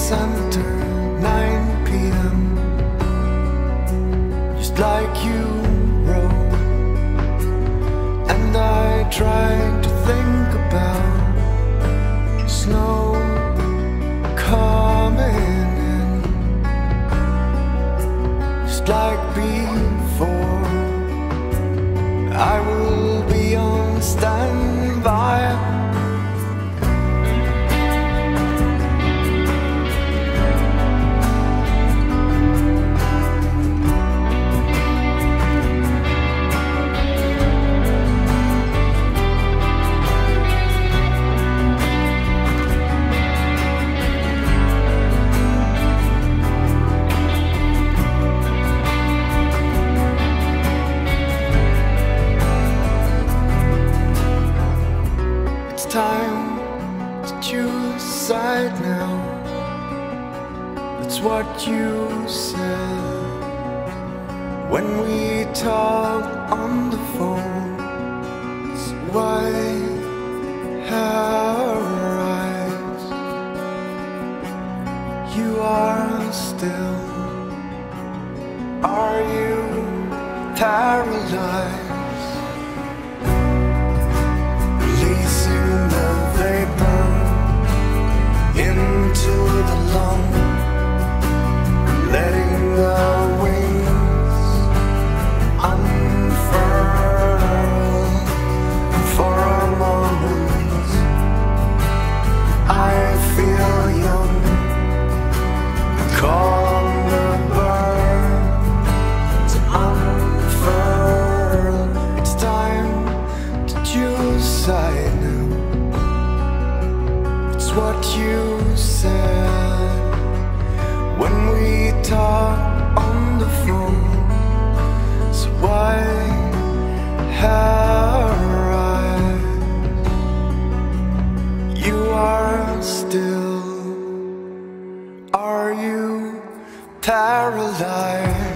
center, 9 p.m. Just like you wrote. And I tried to think about snow coming in, just like before. I will be on standby. Time to choose a side now. That's what you said when we talked on the phone. So why our eyes? You are still. Are you paralyzed? Into the lung, letting the wings unfurl. For a moment I feel young. Call on the bird to unfurl. It's time to choose side now. It's what you said when we talked on the phone. So why our eyes? You are still. Are you paralyzed?